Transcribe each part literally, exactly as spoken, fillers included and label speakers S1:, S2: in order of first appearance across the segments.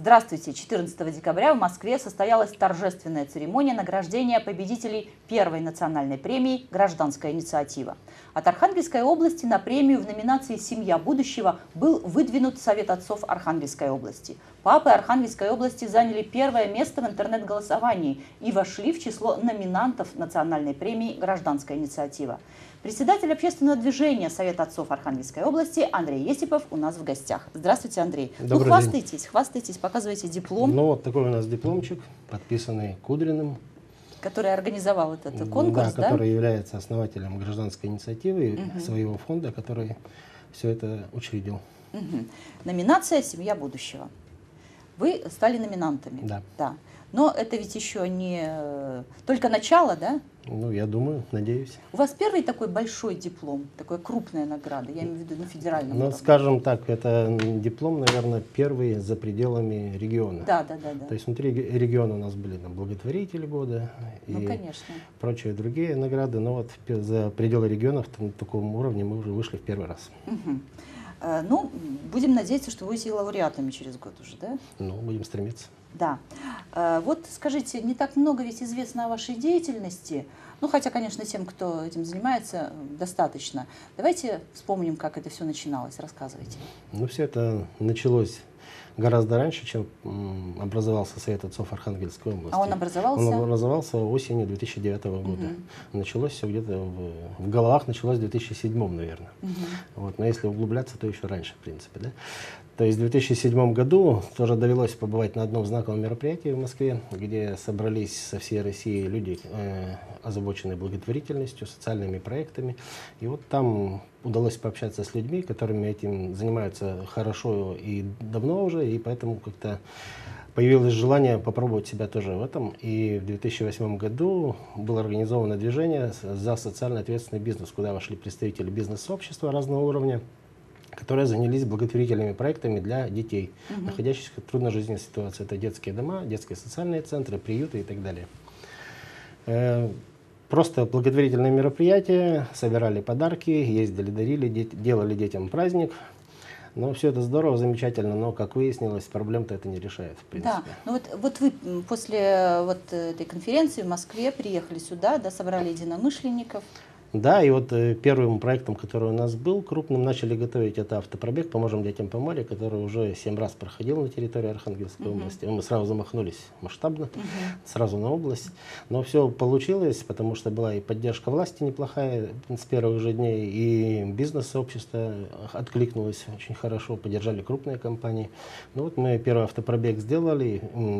S1: Здравствуйте! четырнадцатого декабря в Москве состоялась торжественная церемония награждения победителей первой национальной премии «Гражданская инициатива». От Архангельской области на премию в номинации «Семья будущего» был выдвинут Совет отцов Архангельской области. Папы Архангельской области заняли первое место в интернет-голосовании и вошли в число номинантов национальной премии «Гражданская инициатива». Председатель общественного движения Совета отцов Архангельской области Андрей Есипов у нас в гостях. Здравствуйте, Андрей.
S2: Добрый
S1: ну, хвастайтесь, день. хвастайтесь, показывайте диплом.
S2: Ну, вот такой у нас дипломчик, подписанный Кудриным.
S1: Который организовал этот конкурс,
S2: да? Да, который является основателем гражданской инициативы, угу. своего фонда, который все это учредил.
S1: Угу. Номинация «Семья будущего». Вы стали номинантами.
S2: Да.
S1: да. Но это ведь еще не только начало, да?
S2: Ну, я думаю, надеюсь.
S1: У вас первый такой большой диплом, такая крупная награда, я имею в виду на федеральном
S2: Ну,
S1: уровне.
S2: скажем так, это диплом, наверное, первый за пределами региона.
S1: Да, да, да, да.
S2: То есть внутри региона у нас были там благотворители года
S1: ну,
S2: и
S1: конечно.
S2: прочие другие награды, но вот за пределы регионов на таком уровне мы уже вышли в первый раз.
S1: Угу. Ну, будем надеяться, что вы будете лауреатами через год уже, да?
S2: Ну, будем стремиться.
S1: Да. Вот скажите, не так много ведь известно о вашей деятельности, ну, хотя, конечно, тем, кто этим занимается, достаточно. Давайте вспомним, как это все начиналось. Рассказывайте.
S2: Ну, все это началось гораздо раньше, чем образовался Совет отцов Архангельской области.
S1: А он образовался?
S2: Он образовался осенью две тысячи девятого года. Угу. Началось все где-то в, в головах, началось в две тысячи седьмом, наверное. Угу. Вот, но если углубляться, то еще раньше, в принципе. Да? То есть в две тысячи седьмом году тоже довелось побывать на одном знаковом мероприятии в Москве, где собрались со всей России люди, э, озабоченные благотворительностью, социальными проектами. И вот там удалось пообщаться с людьми, которыми этим занимаются хорошо и давно уже, и поэтому как-то появилось желание попробовать себя тоже в этом. И в две тысячи восьмом году было организовано движение за социально ответственный бизнес, куда вошли представители бизнес-сообщества разного уровня, которые занялись благотворительными проектами для детей, угу. находящихся в трудной жизненной ситуации. Это детские дома, детские социальные центры, приюты и так далее. Э, просто благотворительные мероприятия, собирали подарки, ездили, дарили, де делали детям праздник. Но все это здорово, замечательно, но, как выяснилось, проблем-то это не решает, в принципе.
S1: Да, ну вот, вот вы после вот этой конференции в Москве приехали сюда, да, собрали единомышленников.
S2: Да, и вот э, первым проектом, который у нас был крупным, начали готовить, это автопробег «Поможем детям по морю», который уже семь раз проходил на территории Архангельской uh-huh. области. Мы сразу замахнулись масштабно, uh-huh. сразу на область. Но все получилось, потому что была и поддержка власти неплохая с первых же дней, и бизнес-сообщество откликнулось очень хорошо, поддержали крупные компании. Ну вот мы первый автопробег сделали,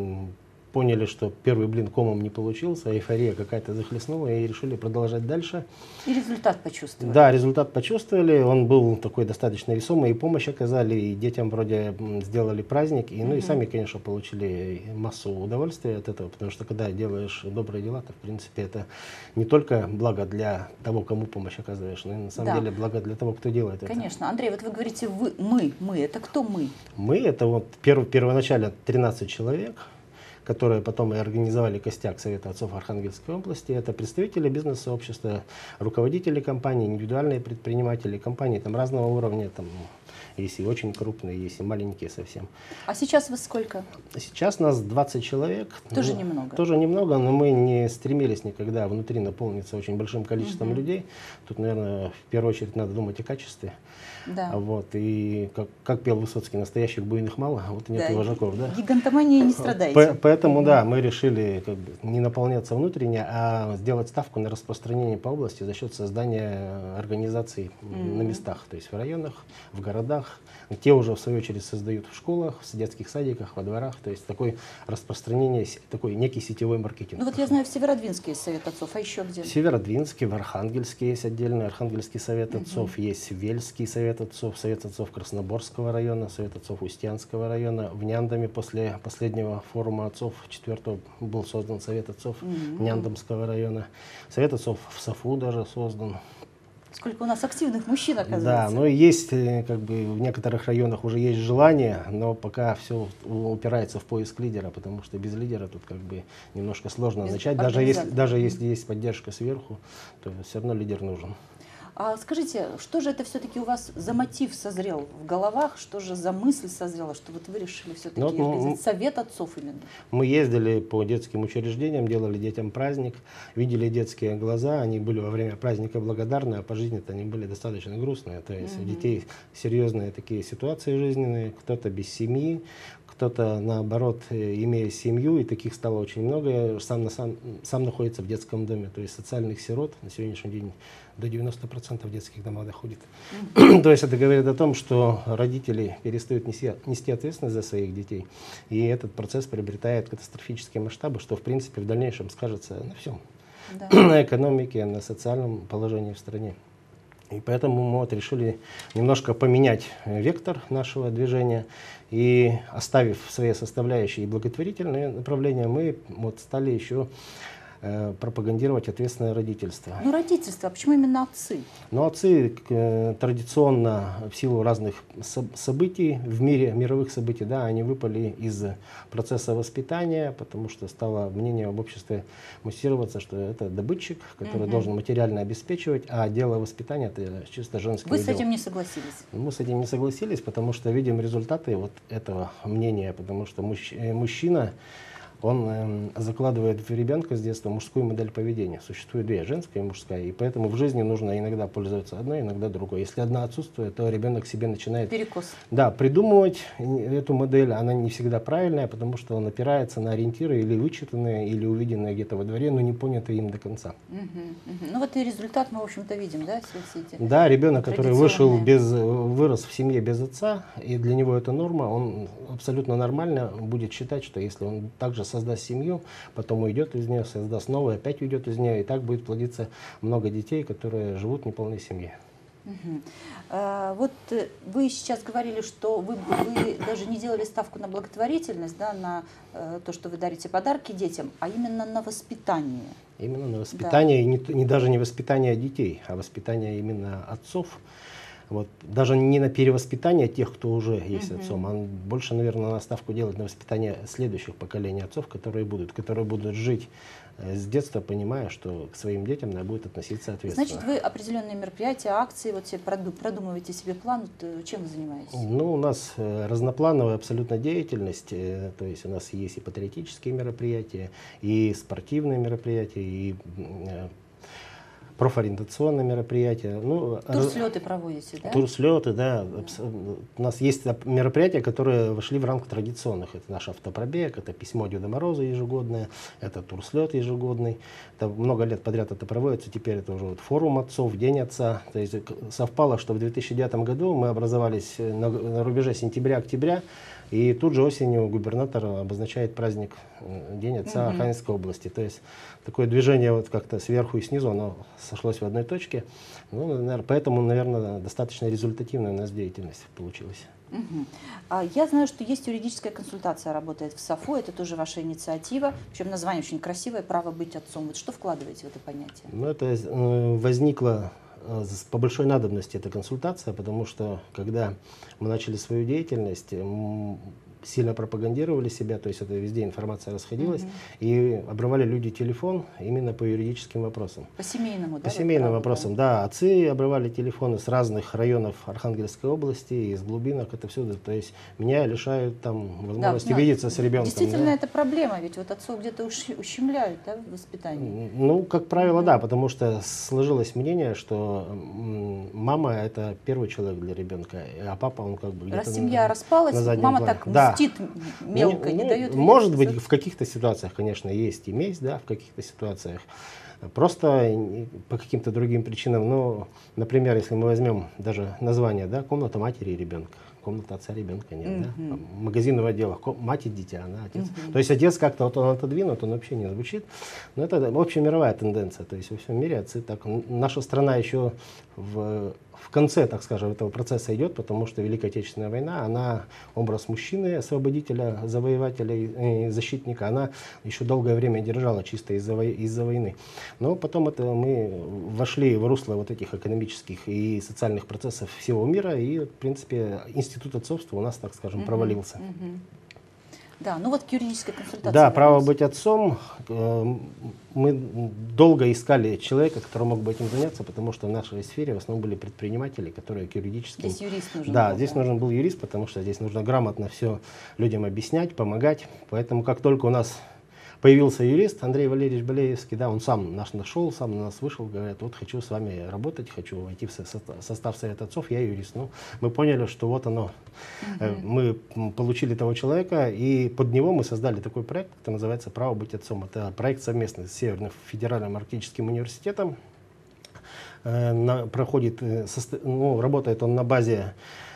S2: поняли, что первый блин комом не получился, эйфория какая-то захлестнула, и решили продолжать дальше.
S1: И результат почувствовали?
S2: Да, результат почувствовали. Он был такой достаточно весомый, и помощь оказали, и детям вроде сделали праздник, и, ну угу. и сами, конечно, получили массу удовольствия от этого, потому что когда делаешь добрые дела, то, в принципе, это не только благо для того, кому помощь оказываешь, но и на самом да. деле благо для того, кто делает
S1: конечно.
S2: это.
S1: Конечно. Андрей, вот вы говорите «вы», «мы», «мы». Это кто «мы»?
S2: Мы, это вот перв, первоначально тринадцать человек, которые потом и организовали костяк Совета отцов Архангельской области. Это представители бизнес-сообщества, руководители компаний, индивидуальные предприниматели, компании там разного уровня, там есть и очень крупные, есть и маленькие совсем.
S1: А сейчас вас сколько?
S2: Сейчас нас двадцать человек.
S1: Тоже
S2: ну,
S1: немного?
S2: Тоже немного, но мы не стремились никогда внутри наполниться очень большим количеством угу. людей. Тут, наверное, в первую очередь надо думать о качестве.
S1: Да.
S2: Вот, и как, как пел Высоцкий, настоящих буйных мало, а вот и нет да, вожаков. Да?
S1: Гигантомания не страдаете.
S2: Поэтому, да, мы решили как бы не наполняться внутренне, а сделать ставку на распространение по области за счет создания организаций mm-hmm. на местах, то есть в районах, в городах. Те уже, в свою очередь, создают в школах, в детских садиках, во дворах. То есть такое распространение, такой некий сетевой маркетинг.
S1: Ну вот я знаю, в Северодвинске есть Совет отцов, а еще где?
S2: В Северодвинске, в Архангельске есть отдельный Архангельский Совет отцов, mm-hmm. есть Вельский Совет отцов, Совет отцов Красноборского района, Совет отцов Устьянского района. В Няндаме после последнего форума отцов четвертого был создан Совет отцов mm-hmm. Няндамского района. Совет отцов в Сафу даже создан.
S1: Сколько у нас активных мужчин, оказывается.
S2: Да, но есть, как бы, в некоторых районах уже есть желание, но пока все упирается в поиск лидера, потому что без лидера тут как бы немножко сложно без начать. Даже если, даже если есть поддержка сверху, то все равно лидер нужен.
S1: А скажите, что же это все-таки у вас за мотив созрел в головах, что же за мысль созрела, что вот вы решили все-таки
S2: Ну, вот,
S1: организовать совет отцов именно?
S2: Мы ездили по детским учреждениям, делали детям праздник, видели детские глаза, они были во время праздника благодарны, а по жизни-то они были достаточно грустные. То есть у детей серьезные такие ситуации жизненные, кто-то без семьи, кто-то, наоборот, имея семью, и таких стало очень много, сам, на сам, сам находится в детском доме. То есть социальных сирот на сегодняшний день до девяноста процентов детских домов доходит. Mm-hmm. То есть это говорит о том, что родители перестают нести, нести ответственность за своих детей, и этот процесс приобретает катастрофические масштабы, что, в принципе, в дальнейшем скажется на всем. Да. На экономике, на социальном положении в стране. И поэтому мы вот решили немножко поменять вектор нашего движения, и оставив свои составляющие и благотворительные направления, мы вот стали еще э, пропагандировать ответственное родительство.
S1: Ну, родительство, а почему именно отцы?
S2: Ну, отцы э, традиционно в силу разных со событий в мире, мировых событий, да, они выпали из процесса воспитания, потому что стало мнение в обществе муссироваться, что это добытчик, который угу. должен материально обеспечивать, а дело воспитания — это чисто женское
S1: Вы
S2: дело.
S1: с этим не согласились?
S2: Мы с этим не согласились, потому что видим результаты вот этого мнения, потому что мужч мужчина, он э, закладывает в ребенка с детства мужскую модель поведения. Существует две, женская и мужская, и поэтому в жизни нужно иногда пользоваться одной, иногда другой. Если одна отсутствует, то ребенок себе начинает
S1: Перекос.
S2: Да, придумывать эту модель. Она не всегда правильная, потому что он опирается на ориентиры или вычитанные, или увиденные где-то во дворе, но не понятые им до конца.
S1: Угу, угу. Ну вот и результат мы, в общем-то, видим, да, все эти
S2: Да, ребенок, который вышел без, вырос в семье без отца, и для него это норма, он абсолютно нормально будет считать, что если он также создаст семью, потом уйдет из нее, создаст новую, опять уйдет из нее, и так будет плодиться много детей, которые живут в неполной семье.
S1: Угу. А, вот вы сейчас говорили, что вы, вы даже не делали ставку на благотворительность, да, на э, то, что вы дарите подарки детям, а именно на воспитание. Именно
S2: на воспитание, да. и не, не даже не воспитание детей, а воспитание именно отцов. Вот, даже не на перевоспитание тех, кто уже есть uh-huh. отцом, а больше, наверное, на ставку делать на воспитание следующих поколений отцов, которые будут, которые будут жить э, с детства, понимая, что к своим детям надо будет относиться ответственно.
S1: Значит, вы определенные мероприятия, акции, вот себе продумываете себе план, вот, чем вы занимаетесь?
S2: Ну, у нас э, разноплановая абсолютно деятельность, э, то есть у нас есть и патриотические мероприятия, и спортивные мероприятия, и э, профориентационные мероприятия. Ну,
S1: турслеты проводите, да?
S2: Турслеты, да. да. У нас есть мероприятия, которые вошли в ранг традиционных. Это наш автопробег, это письмо Деда Мороза ежегодное, это турслет ежегодный. Это много лет подряд это проводится. Теперь это уже вот форум отцов, День отца. То есть совпало, что в две тысячи девятом году мы образовались на, на рубеже сентября-октября. И тут же осенью губернатор обозначает праздник День отца угу. Архангельской области. То есть такое движение вот как-то сверху и снизу, оно сошлось в одной точке. Ну, наверное, поэтому, наверное, достаточно результативная у нас деятельность получилась.
S1: Угу. А я знаю, что есть юридическая консультация, работает в САФО, это тоже ваша инициатива. Причем название очень красивое, право быть отцом. Вот что вкладываете в это понятие?
S2: Ну, это э, возникло по большой надобности эта консультация, потому что когда мы начали свою деятельность, сильно пропагандировали себя, то есть это везде информация расходилась, mm-hmm. и обрывали люди телефон именно по юридическим вопросам.
S1: По семейному,
S2: По
S1: да?
S2: семейным вопросам, да. да. Отцы обрывали телефоны с разных районов Архангельской области, из глубинок, это все, то есть меня лишают там возможности да, видеться с ребенком.
S1: Действительно,
S2: да.
S1: это проблема, ведь вот отцов где-то ущемляют, да, в воспитании.
S2: Ну, как правило, mm-hmm. да, потому что сложилось мнение, что мама — это первый человек для ребенка, а папа, он как бы
S1: раз семья на, распалась, на мама плане. Так
S2: да.
S1: мстит мелко, ну, не
S2: ну,
S1: дает.
S2: Может видеться. Быть, в каких-то ситуациях, конечно, есть и месть, да, в каких-то ситуациях. Просто по каким-то другим причинам. Ну, например, если мы возьмем даже название, да, комната матери и ребенка. Комната отца ребенка нет, mm-hmm. да? Магазинного отдела, мать и дитя, она отец. Mm-hmm. То есть отец как-то вот он отодвинут, он вообще не звучит. Но это общемировая тенденция. То есть во всем мире отцы так. Наша страна еще в, в конце, так скажем, этого процесса идет, потому что Великая Отечественная война, она образ мужчины, освободителя, завоевателя и защитника, она еще долгое время держала чисто из-за из-за войны. Но потом это мы вошли в русло вот этих экономических и социальных процессов всего мира, и, в принципе, институт отцовства у нас, так скажем, uh-huh, провалился.
S1: Uh-huh. Да, ну вот к юридической консультации.
S2: Да, право быть отцом. Мы долго искали человека, который мог бы этим заняться, потому что в нашей сфере в основном были предприниматели, которые к юридическим...
S1: Здесь юрист нужен
S2: Да,
S1: был,
S2: здесь
S1: да.
S2: нужен был юрист, потому что здесь нужно грамотно все людям объяснять, помогать. Поэтому как только у нас появился юрист Андрей Валерьевич Балеевский, да, он сам нас нашел, сам на нас вышел, говорит, вот хочу с вами работать, хочу войти в состав Совета отцов, я юрист. Ну, мы поняли, что вот оно, uh-huh. мы получили того человека, и под него мы создали такой проект, который называется «Право быть отцом». Это проект совместный с Северным федеральным арктическим университетом. На, проходит, ну, работает он на базе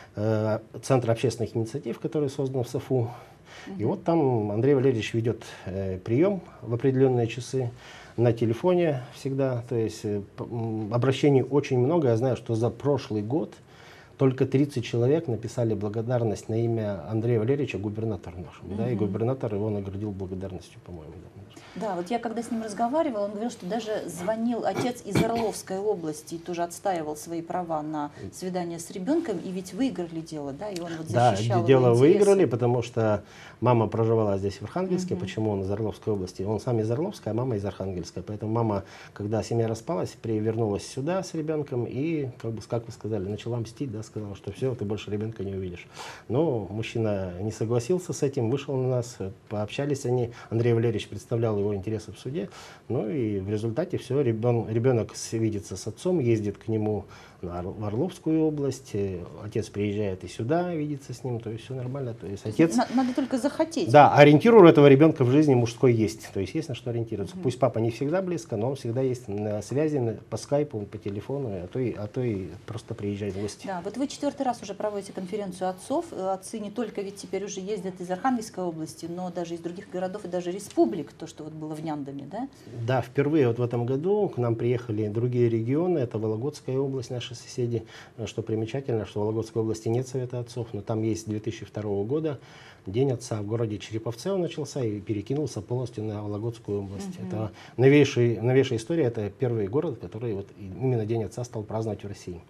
S2: э, Центра общественных инициатив, который создан в САФУ. И вот там Андрей Валерьевич ведет э, прием в определенные часы на телефоне всегда. То есть э, обращений очень много. Я знаю, что за прошлый год только тридцать человек написали благодарность на имя Андрея Валерьевича губернатору нашему. Mm-hmm. Да, и губернатор его наградил благодарностью, по-моему. Да.
S1: Да, вот я когда с ним разговаривала, он говорил, что даже звонил отец из Орловской области и тоже отстаивал свои права на свидание с ребенком, и ведь выиграли дело, да, и он вот защищал
S2: Да, дело
S1: его интересы.
S2: выиграли, потому что мама проживала здесь, в Архангельске.
S1: Угу.
S2: Почему он из Орловской области? Он сам из Орловской, а мама из Архангельска. Поэтому мама, когда семья распалась, вернулась сюда с ребенком и, как бы, как вы сказали, начала мстить, да, сказала, что все, ты больше ребенка не увидишь. Но мужчина не согласился с этим, вышел на нас, пообщались они. Андрей Валерьевич представлял его интересы в суде. Ну и в результате все, ребен, ребенок видится с отцом, ездит к нему в Орловскую область, отец приезжает и сюда, видится с ним, то есть все нормально. То есть отец...
S1: Надо только захотеть.
S2: Да, ориентир у этого ребенка в жизни мужской есть, то есть есть на что ориентироваться.
S1: Угу.
S2: Пусть папа не всегда близко, но он всегда есть на связи, по скайпу, по телефону, а то и, а то и просто приезжает в гости.
S1: Да, вот вы четвертый раз уже проводите конференцию отцов. Отцы не только ведь теперь уже ездят из Архангельской области, но даже из других городов и даже республик, то, что вот было в Няндаме, да?
S2: Да, впервые вот в этом году к нам приехали другие регионы, это Вологодская область, наши соседи. Что примечательно, что в Вологодской области нет Совета отцов, но там есть две тысячи второго года День отца в городе Череповце он начался и перекинулся полностью на Вологодскую область. Uh-huh. Это новейший, новейшая история, это первый город, который вот именно День отца стал праздновать в России.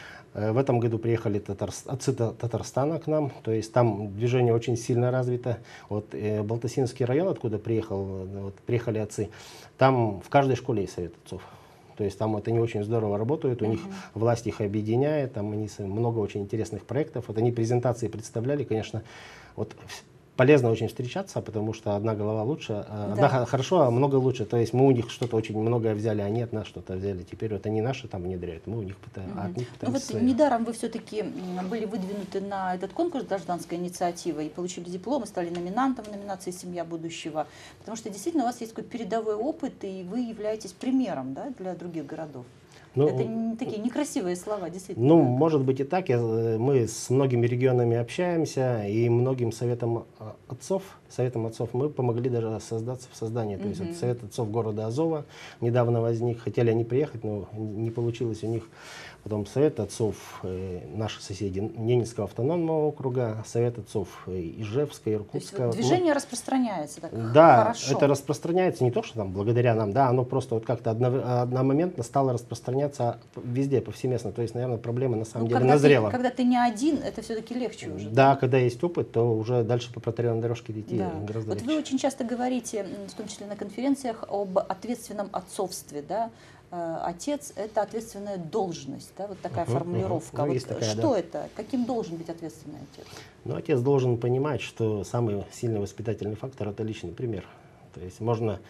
S2: В этом году приехали татар, отцы Татарстана к нам, то есть там движение очень сильно развито. Вот э, Балтасинский район, откуда приехал, вот, приехали отцы, там в каждой школе есть Совет отцов. То есть там вот они очень здорово работают, у uh-huh. них власть их объединяет, там они много очень интересных проектов. Вот они презентации представляли, конечно, вот полезно очень встречаться, потому что одна голова лучше, да. одна хорошо, а много лучше. То есть мы у них что-то очень многое взяли, они от нас что-то взяли. Теперь вот они наши там внедряют, мы у них пытаемся.
S1: Uh-huh.
S2: От них
S1: ну вот свои. Недаром вы все-таки были выдвинуты на этот конкурс «Гражданская инициатива» и получили диплом, и стали номинантом в номинации «Семья будущего». Потому что действительно у вас есть какой-то передовой опыт, и вы являетесь примером, да, для других городов. Ну, это не, такие некрасивые слова, действительно.
S2: Ну, может быть и так. Я, мы с многими регионами общаемся, и многим советом отцов, советом отцов мы помогли даже создаться в создании. То есть, uh-huh. вот Совет отцов города Азова недавно возник. Хотели они приехать, но не получилось у них. Потом Совет отцов э, наши соседи Ненецкого автономного округа, Совет отцов Ижевска, Иркутска.
S1: То есть, вот, движение ну, распространяется так
S2: да,
S1: хорошо.
S2: Это распространяется не то, что там благодаря нам, да, оно просто вот как-то одно, одномоментно стало распространяться везде, повсеместно. То есть, наверное, проблема на самом ну, деле
S1: когда
S2: назрела.
S1: Ты, когда ты не один, это все-таки легче уже.
S2: Да, да, когда есть опыт, то уже дальше по протаренной дорожке идти да. гораздо
S1: Вот
S2: легче.
S1: Вы очень часто говорите, в том числе на конференциях, об ответственном отцовстве, да? Отец – это ответственная должность, да, вот такая uh-huh, формулировка.
S2: Uh-huh. Ну,
S1: вот
S2: такая,
S1: что
S2: да.
S1: это? Каким должен быть ответственный отец?
S2: Ну, отец должен понимать, что самый сильный воспитательный фактор – это личный пример. То есть можно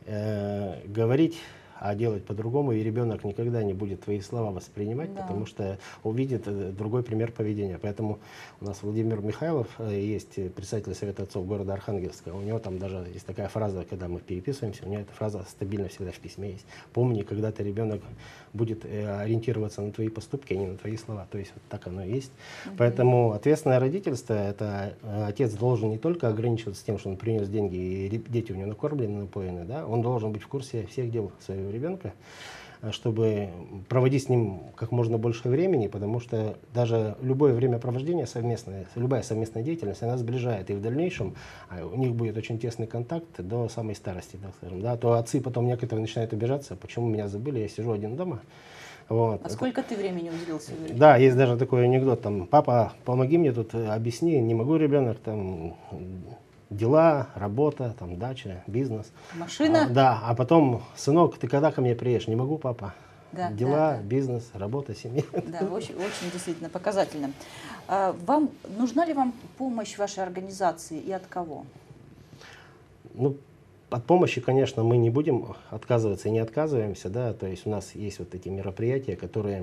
S2: э, говорить, а делать по-другому, и ребенок никогда не будет твои слова воспринимать, да. потому что увидит другой пример поведения. Поэтому у нас Владимир Михайлов есть председатель Совета отцов города Архангельска. У него там даже есть такая фраза, когда мы переписываемся, у него эта фраза стабильно всегда в письме есть. Помни, когда ты ребенок будет ориентироваться на твои поступки, а не на твои слова. То есть вот так оно и есть. Mm-hmm. Поэтому ответственное родительство, это отец должен не только ограничиваться тем, что он принес деньги, и дети у него накормлены, напоены, да, он должен быть в курсе всех дел своего ребенка, чтобы проводить с ним как можно больше времени, потому что даже любое времяпровождение совместное, любая совместная деятельность, она сближает, и в дальнейшем у них будет очень тесный контакт до самой старости, так скажем. Да, то отцы потом некоторые начинают обижаться, почему меня забыли, я сижу один дома. Вот.
S1: А сколько ты времени уделил себе?
S2: Да, есть даже такой анекдот, там, папа, помоги мне тут, объясни, не могу ребенок, там, дела, работа, там, дача, бизнес.
S1: Машина.
S2: А, да, а потом, сынок, ты когда ко мне приедешь? Не могу, папа.
S1: Да,
S2: Дела,
S1: да, да.
S2: бизнес, работа, семья.
S1: Да, очень, очень действительно показательно. А вам, нужна ли вам помощь вашей организации и от кого?
S2: Ну, от помощи, конечно, мы не будем отказываться и не отказываемся, да, то есть у нас есть вот эти мероприятия, которые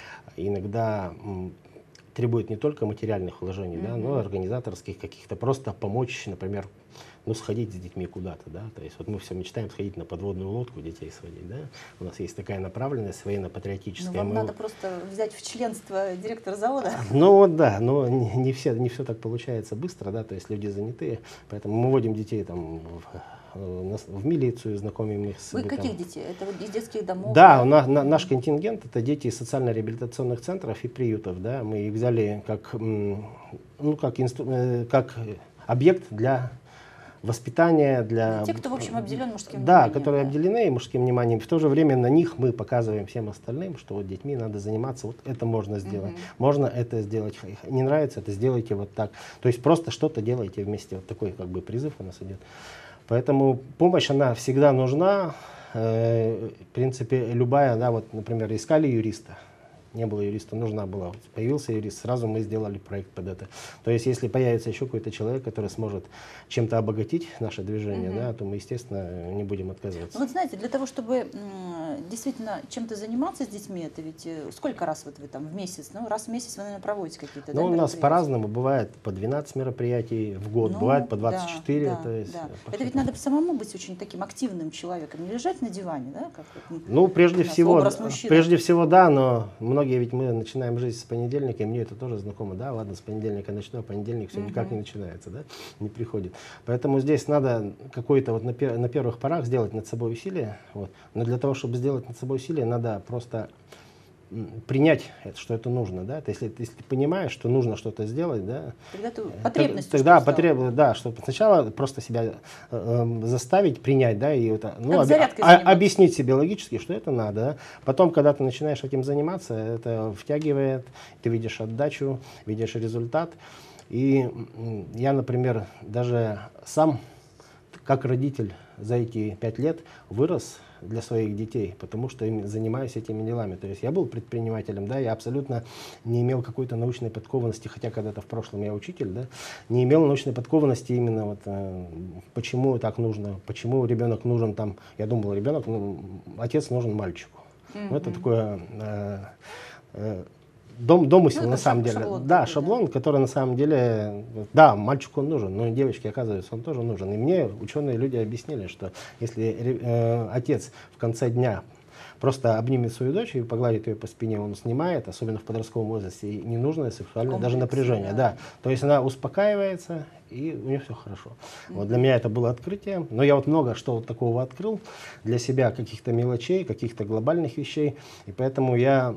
S2: иногда м, требуют не только материальных вложений, mm-hmm. да, но и организаторских каких-то, просто помочь, например, ну, сходить с детьми куда-то, да, то есть вот мы все мечтаем сходить на подводную лодку, детей сводить, да, у нас есть такая направленность военно-патриотическая.
S1: Ну, вам
S2: мы...
S1: надо просто взять в членство директора завода.
S2: Ну вот да, но не, не, все, не все так получается быстро, да, то есть люди занятые, поэтому мы водим детей там в, в милицию, знакомим их с...
S1: Вы
S2: там...
S1: каких детей? Это вот из детских домов?
S2: Да, у нас, на, наш контингент это дети из социально-реабилитационных центров и приютов, да, мы их взяли как, ну, как, инстру... как объект для воспитания, для...
S1: Те, кто, в общем, обделен мужским
S2: да,
S1: вниманием.
S2: которые
S1: Да.
S2: обделены мужским вниманием. В то же время на них мы показываем всем остальным, что вот детьми надо заниматься, вот это можно сделать. Mm-hmm. Можно это сделать. Не нравится, это сделайте вот так. То есть просто что-то делайте вместе. Вот такой как бы призыв у нас идет. Поэтому помощь, она всегда нужна. Э, в принципе, любая, да, вот, например, искали юриста. Не было юриста, нужна была. Появился юрист, сразу мы сделали проект под это. То есть, если появится еще какой-то человек, который сможет чем-то обогатить наше движение, mm-hmm. да, то мы, естественно, не будем отказываться.
S1: Ну, вот знаете, для того, чтобы действительно чем-то заниматься с детьми, это ведь сколько раз вот вы там в месяц? Ну, раз в месяц вы, наверное, проводите какие-то,
S2: ну,
S1: да,
S2: у нас по-разному. Бывает по двенадцать мероприятий в год, ну, бывает по двадцать четыре.
S1: Да,
S2: то есть,
S1: да. Это ведь надо самому быть очень таким активным человеком, не лежать на диване, да? Как вот,
S2: ну, прежде всего, прежде всего, да, но многие ведь мы начинаем жизнь с понедельника, и мне это тоже знакомо, да, ладно, с понедельника начну, а понедельник все mm-hmm. никак не начинается, да, не приходит. Поэтому здесь надо какое-то вот на, пер на первых порах сделать над собой усилие, вот. Но для того, чтобы сделать над собой усилие, надо просто принять, что это нужно, да, то есть, если, если ты понимаешь, что нужно что-то сделать, да,
S1: тогда ты потребность,
S2: тогда потреб, да, чтобы сначала просто себя э, заставить принять, да, и вот, ну, об, а, объяснить себе логически, что это надо, да. Потом, когда ты начинаешь этим заниматься, это втягивает, ты видишь отдачу, видишь результат, и я, например, даже сам как родитель за эти пять лет вырос для своих детей, потому что им занимаюсь этими делами. То есть я был предпринимателем, да, я абсолютно не имел какой-то научной подкованности, хотя когда-то в прошлом я учитель, да, не имел научной подкованности именно вот э, почему так нужно, почему ребенок нужен там, я думал, ребенок, ну, отец нужен мальчику. Mm-hmm. Ну, это такое э, э, Дом, домысел, ну, на самом деле.
S1: Шаблон
S2: да,
S1: такой,
S2: шаблон,
S1: да. который
S2: на самом деле, да, мальчику он нужен, но и девочке, оказывается, он тоже нужен. И мне ученые люди объяснили, что если э, отец в конце дня просто обнимет свою дочь и погладит ее по спине, он снимает, особенно в подростковом возрасте, и ненужное сексуальное
S1: комплекс,
S2: даже напряжение. Да. Да. То есть она успокаивается, и у нее все хорошо. Mm-hmm. Вот для меня это было открытие. Но я вот много что вот такого открыл для себя, каких-то мелочей, каких-то глобальных вещей. И поэтому я...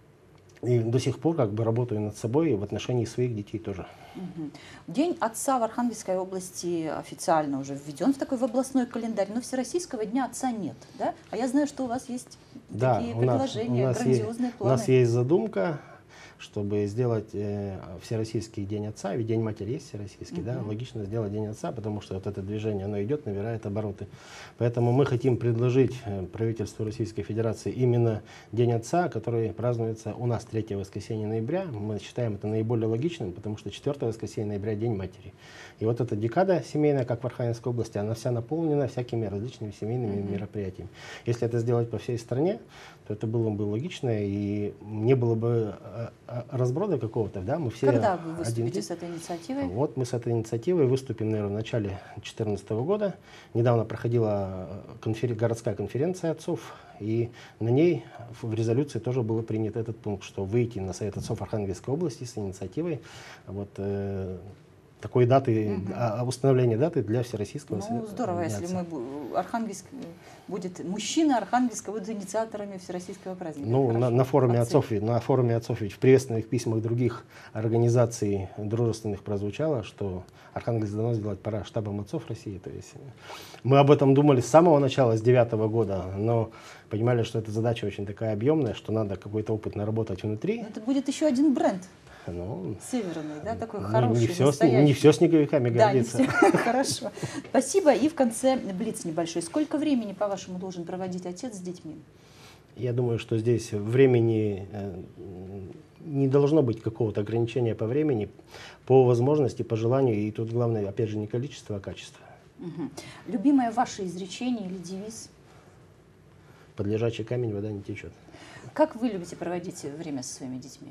S2: И до сих пор как бы работаю над собой и в отношении своих детей тоже.
S1: Угу. День отца в Архангельской области официально уже введен в такой в областной календарь, но Всероссийского дня отца нет, да? А я знаю, что у вас есть
S2: да,
S1: такие
S2: у
S1: предложения,
S2: нас, у нас
S1: грандиозные
S2: есть,
S1: планы.
S2: У нас есть задумка, чтобы сделать э, Всероссийский день отца, ведь День матери есть всероссийский, uh-huh. да, логично сделать День отца, потому что вот это движение, оно идет, набирает обороты. Поэтому мы хотим предложить э, правительству Российской Федерации именно День отца, который празднуется у нас третьего воскресенья ноября. Мы считаем это наиболее логичным, потому что четвёртого воскресенья ноября День матери. И вот эта декада семейная, как в Архангельской области, она вся наполнена всякими различными семейными uh-huh. мероприятиями. Если это сделать по всей стране, то это было бы логично и не было бы разброда какого-то, да, мы все...
S1: Когда вы выступите с этой инициативой?
S2: Вот мы с этой инициативой выступим, наверное, в начале две тысячи четырнадцатого года. Недавно проходила конфер... городская конференция отцов, и на ней в резолюции тоже было принят этот пункт, что выйти на Совет отцов Архангельской области с инициативой вот, э, такой даты, угу. а, установления даты для Всероссийского
S1: ну,
S2: Совета.
S1: Ну, здорово, если мы, Архангельск, будет, мужчины Архангельска будут инициаторами Всероссийского праздника.
S2: Ну, на, на, форуме
S1: отцов,
S2: на форуме отцов ведь в приветственных письмах других организаций дружественных прозвучало, что Архангельск давно сделать пора штабом отцов России. То есть мы об этом думали с самого начала, с девятого года, но понимали, что эта задача очень такая объемная, что надо какой-то опыт наработать внутри.
S1: Но это будет еще один бренд.
S2: Ну,
S1: Северный, да, такой
S2: не,
S1: хороший,
S2: не все,
S1: настоящий.
S2: не все снеговиками
S1: Да, не
S2: гордится.
S1: все. Хорошо. Спасибо. И в конце блиц небольшой. Сколько времени, по-вашему, должен проводить отец с детьми?
S2: Я думаю, что здесь времени э, не должно быть какого-то ограничения по времени, по возможности, по желанию. И тут главное, опять же, не количество, а качество.
S1: Угу. Любимое ваше изречение или девиз?
S2: Под лежачий камень вода не течет.
S1: Как вы любите проводить время со своими детьми?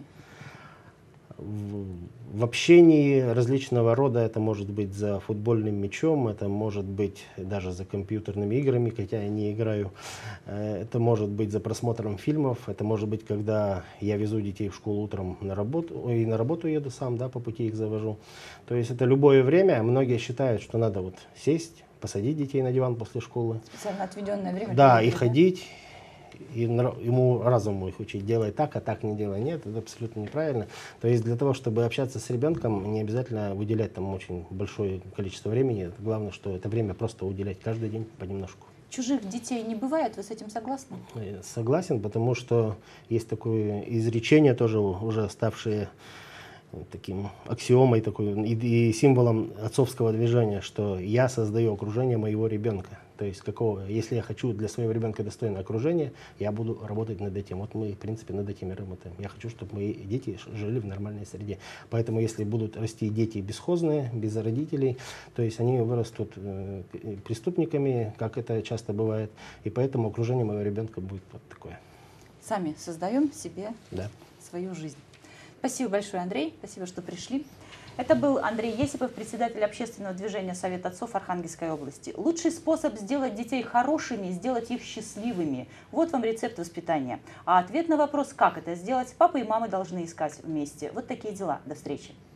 S2: В, в общении различного рода, это может быть за футбольным мячом, это может быть даже за компьютерными играми, хотя я не играю, это может быть за просмотром фильмов, это может быть, когда я везу детей в школу утром на работу, и на работу еду сам, да, по пути их завожу. То есть это любое время. Многие считают, что надо вот сесть, посадить детей на диван после школы.
S1: Специально отведенное время.
S2: Да, и ходить. И ему разуму их учить, делай так, а так не делай. Нет, это абсолютно неправильно. То есть для того, чтобы общаться с ребенком, не обязательно выделять там очень большое количество времени. Главное, что это время просто уделять каждый день понемножку.
S1: Чужих детей не бывает, вы с этим согласны?
S2: Согласен, потому что есть такое изречение, тоже уже ставшее таким аксиомой такой, и, и символом отцовского движения, что я создаю окружение моего ребенка. То есть какого, если я хочу для своего ребенка достойное окружение, я буду работать над этим. Вот мы, в принципе, над этим и работаем. Я хочу, чтобы мои дети жили в нормальной среде. Поэтому если будут расти дети бесхозные, без родителей, то есть они вырастут э, преступниками, как это часто бывает. И поэтому окружение моего ребенка будет вот такое.
S1: Сами создаем себе
S2: Да.
S1: свою жизнь. Спасибо большое, Андрей. Спасибо, что пришли. Это был Андрей Есипов, председатель общественного движения «Совет отцов» Архангельской области. Лучший способ сделать детей хорошими – сделать их счастливыми. Вот вам рецепт воспитания. А ответ на вопрос, как это сделать, папа и мама должны искать вместе. Вот такие дела. До встречи.